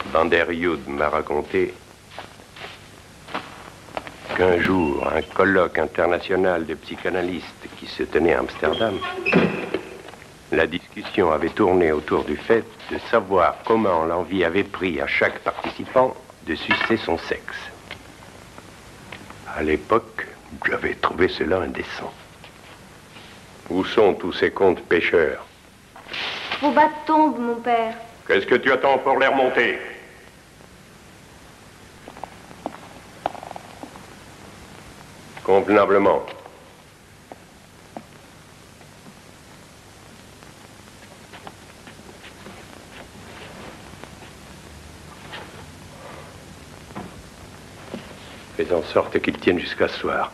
Van der Jood m'a raconté qu'un jour, un colloque international de psychanalystes qui se tenait à Amsterdam, la discussion avait tourné autour du fait de savoir comment l'envie avait pris à chaque participant de sucer son sexe. À l'époque, j'avais trouvé cela indécent. Où sont tous ces contes pêcheurs? Vos bas tombent, mon père. Qu'est-ce que tu attends pour les remonter? Convenablement. Fais en sorte qu'ils tiennent jusqu'à ce soir.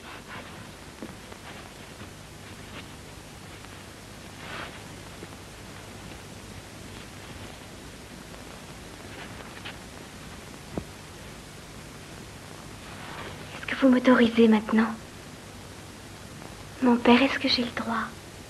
Est-ce que vous m'autorisez maintenant? Mon père, est-ce que j'ai le droit?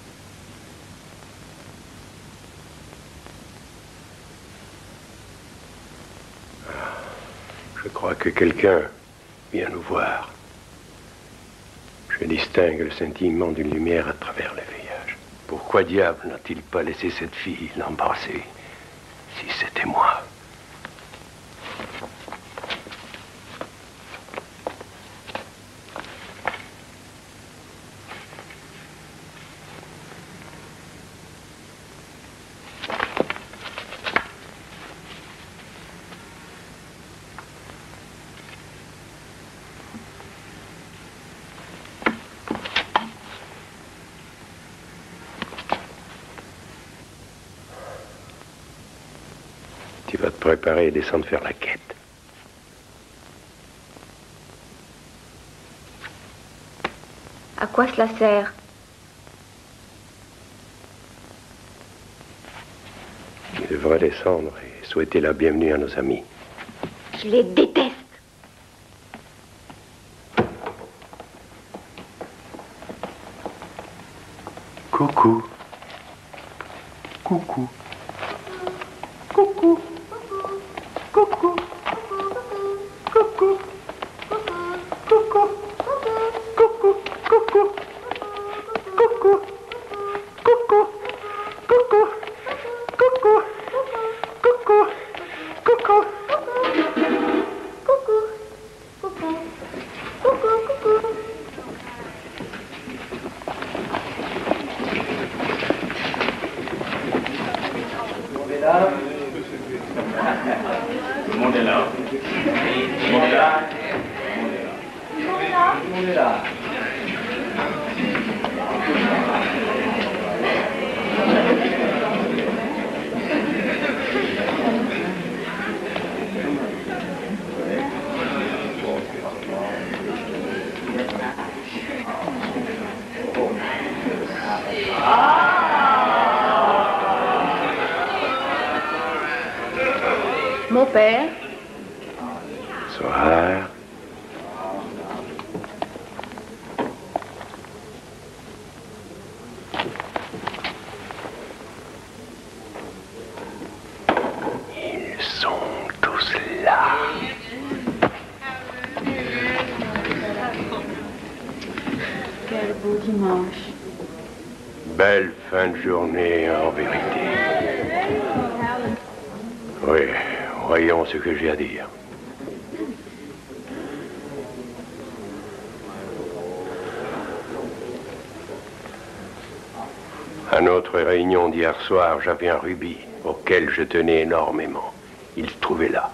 Je crois que quelqu'un vient nous voir. Je distingue le scintillement d'une lumière à travers le feuillage. Pourquoi diable n'a-t-il pas laissé cette fille l'embrasser? Si c'était moi. Tu vas te préparer et descendre faire la quête. À quoi cela sert? Tu devrais descendre et souhaiter la bienvenue à nos amis. Je les déteste. Coucou. Coucou. Coucou. Coucou. Coucou. Coucou. Coucou. Coucou. Coucou. Coucou. Coucou. Coucou. Coucou. Coucou. Tout le monde est là. Tout le monde est là. Tout le monde est là. Tout le monde est là. Mon père. Bonsoir. Ils sont tous là. Quel beau dimanche. Belle fin de journée, en vérité. Oui, voyons ce que j'ai à dire. À notre réunion d'hier soir, j'avais un rubis auquel je tenais énormément. Il se trouvait là.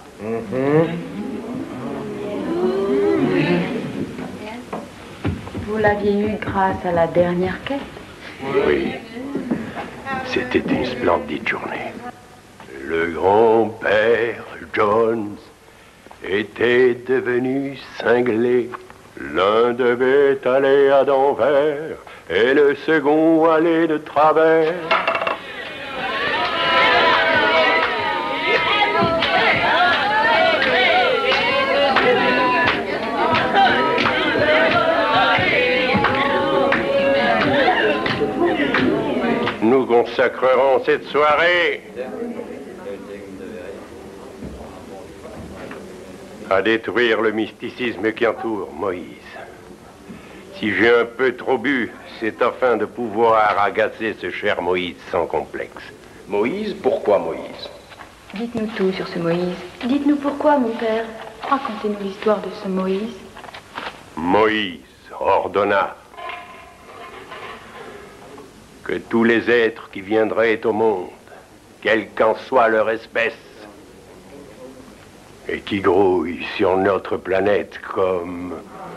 Vous l'aviez eu grâce à la dernière quête. Oui, c'était une splendide journée. Le grand-père Jones était devenu cinglé. L'un devait aller à d'envers et le second aller de travers. Nous consacrerons cette soirée À détruire le mysticisme qui entoure Moïse. Si j'ai un peu trop bu, c'est afin de pouvoir agacer ce cher Moïse sans complexe. Moïse, pourquoi Moïse? Dites-nous tout sur ce Moïse. Dites-nous pourquoi, mon père. Racontez-nous l'histoire de ce Moïse. Moïse ordonna que tous les êtres qui viendraient au monde, quelle qu'en soit leur espèce, et qui grouillent sur notre planète comme...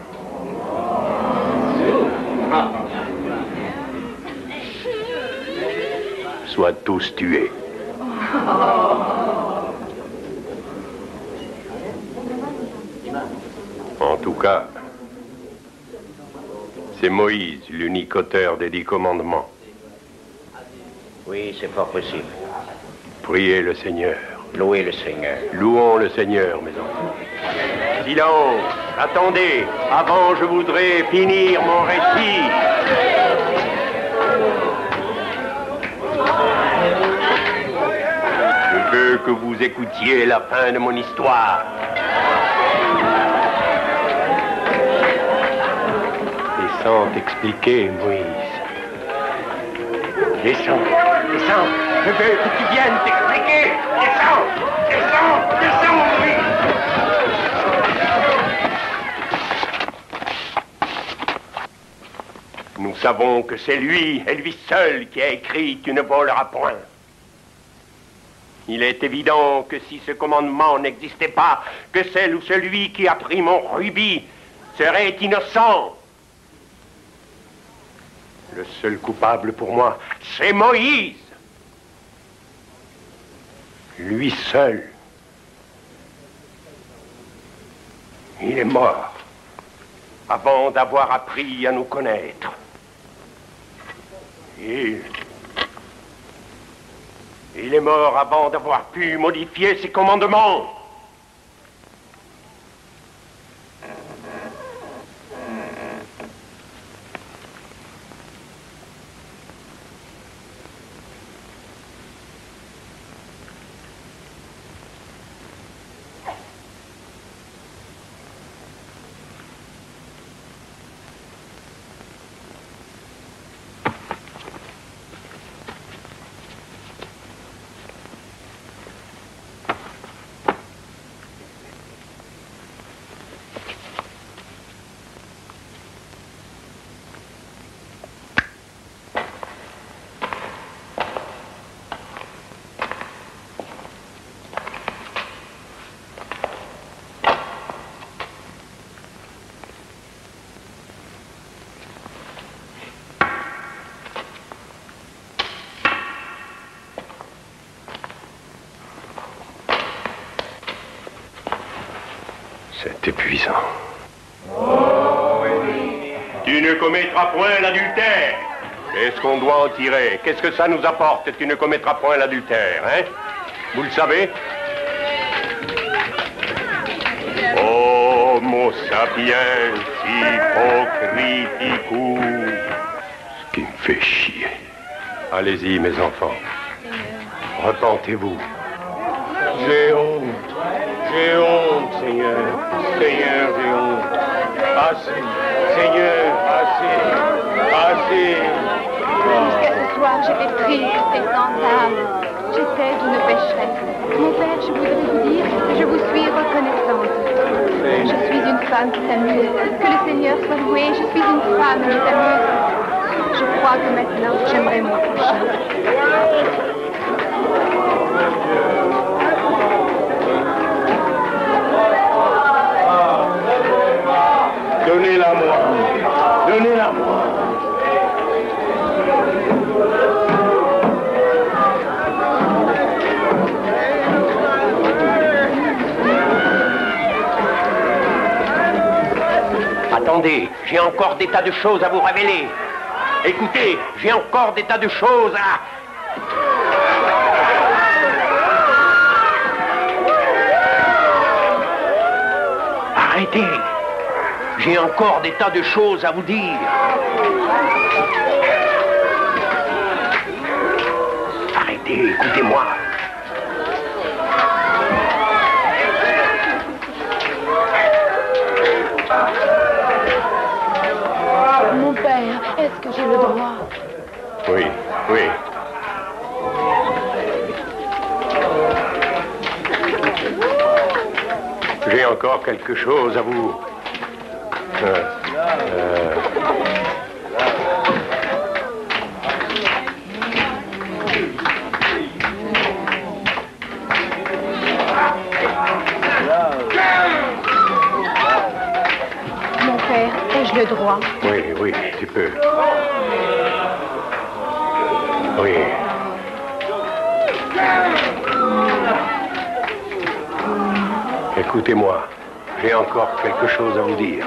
soient tous tués. En tout cas, c'est Moïse, l'unique auteur des 10 commandements. Oui, c'est fort possible. Priez le Seigneur. Louez le Seigneur. Louons le Seigneur, mes enfants. Silence! Attendez! Avant, je voudrais finir mon récit. Je veux que vous écoutiez la fin de mon histoire. Descends t'expliquer, Moïse. Descends, descends. Je veux que tu viennes t'expliquer. Descends, descends, descends, Moïse. Nous savons que c'est lui, et lui seul, qui a écrit « Tu ne voleras point ». Il est évident que si ce commandement n'existait pas, que celle ou celui qui a pris mon rubis serait innocent. Le seul coupable pour moi, c'est Moïse. Lui seul. Il est mort avant d'avoir appris à nous connaître. Il est mort avant d'avoir pu modifier ses commandements. C'est épuisant. Oh, oui. Tu ne commettras point l'adultère. Qu'est-ce qu'on doit en tirer? Qu'est-ce que ça nous apporte? Tu ne commettras point l'adultère, hein? Vous le savez? Homo sapiens hypocriticus. Ce qui me fait chier. Allez-y, mes enfants. Repentez-vous. J'ai honte. J'ai honte, Seigneur. Seigneur, j'ai honte. Assez. Seigneur, assez. Assez. Jusqu'à ce soir, j'étais triste et sans âme. J'étais une pécheresse. Mon père, je voudrais vous dire que je vous suis reconnaissante. Je suis une femme qui s'amuse. Que le Seigneur soit loué, je suis une femme qui s'amuse. Je crois que maintenant, j'aimerais mon prochain. Donnez-la moi. Donnez-la moi. Attendez, j'ai encore des tas de choses à vous révéler. Écoutez, j'ai encore des tas de choses à... Arrêtez. J'ai encore des tas de choses à vous dire. Arrêtez, écoutez-moi. encore quelque chose à vous... Mon père, ai-je le droit? Oui, oui, tu peux. Oui. Écoutez-moi, j'ai encore quelque chose à vous dire.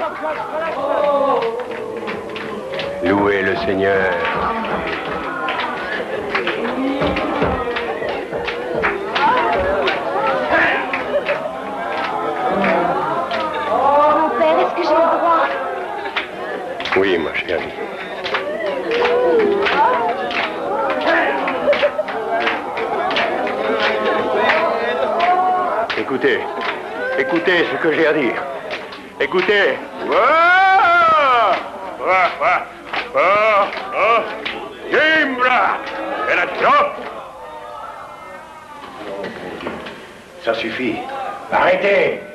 Louez le Seigneur. Mon père, est-ce que j'ai le droit? Oui, ma chérie. Écoutez, écoutez ce que j'ai à dire. Écoutez. Gimbra! Et là-dedans? Ça suffit. Arrêtez!